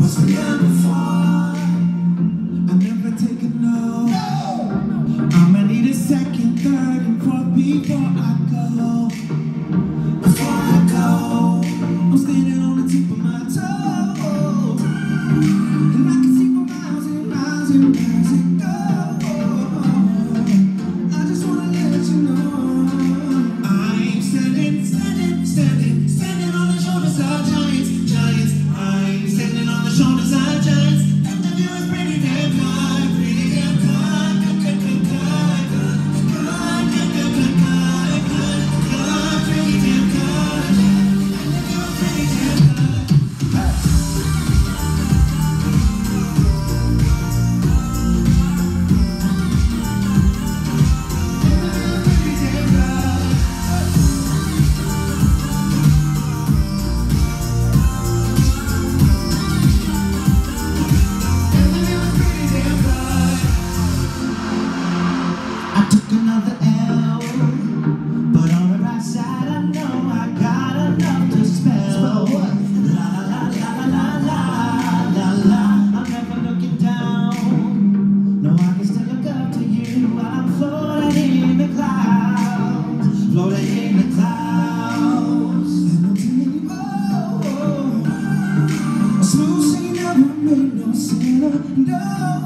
been done before. I never take a no. I'ma need a second, third, and fourth before I go. Before I go, I'm standing on the tip of my toe, and I can see for miles and miles and miles and go. I just wanna let you know I'm standing, standing, standing, standing on the shoulders of giants, giants. I'm standing on the shoulders of giants, and the view is pretty damn good, pretty damn good, good, good, good, good, good, good, good, good, good, good, good, pretty damn good, and the view is pretty damn good. Another L, but on the right side I know I got enough to spell. What? La la la la la la la la. I'm never looking down. No, I can still look up to you while I'm floating in the clouds, floating in the clouds. And I'm telling you, a smooth singing never made no sinner. No,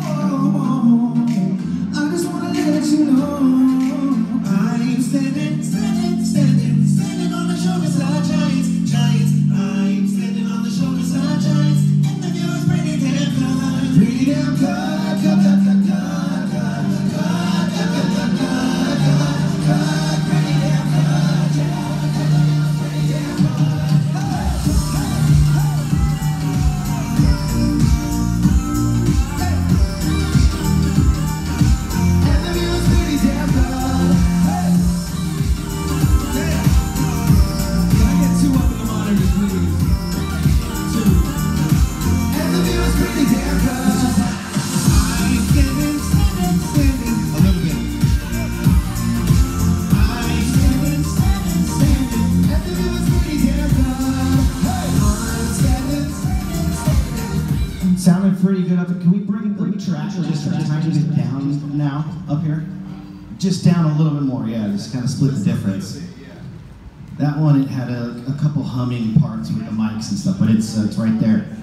I just wanna let you know. I'm standing, standing, standing, standing on the shoulders of giants, giants. I'm standing on the shoulders of giants, and the view is pretty damn good, pretty damn good, good, good, good, good, good, good, good, good, good, good, pretty damn good, pretty damn good. And the view is pretty damn good. Sounded pretty good up there. Can we bring the track just a tiny bit down now, up here? Just down a little bit more, yeah, just kind of split the difference. That one, it had a couple humming parts with the mics and stuff, but it's right there.